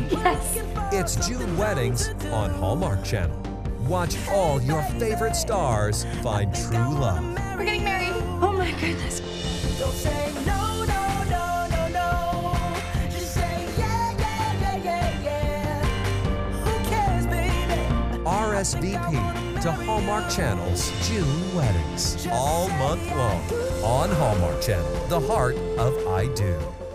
Yes. It's June Weddings on Hallmark Channel. Watch all your favorite stars find true love. We're getting married. Oh my goodness. Don't say no, no, no, no, no. Just say yeah, yeah, yeah, yeah, yeah. Who cares, baby? RSVP to Hallmark Channel's June Weddings all month long on Hallmark Channel, the heart of I Do.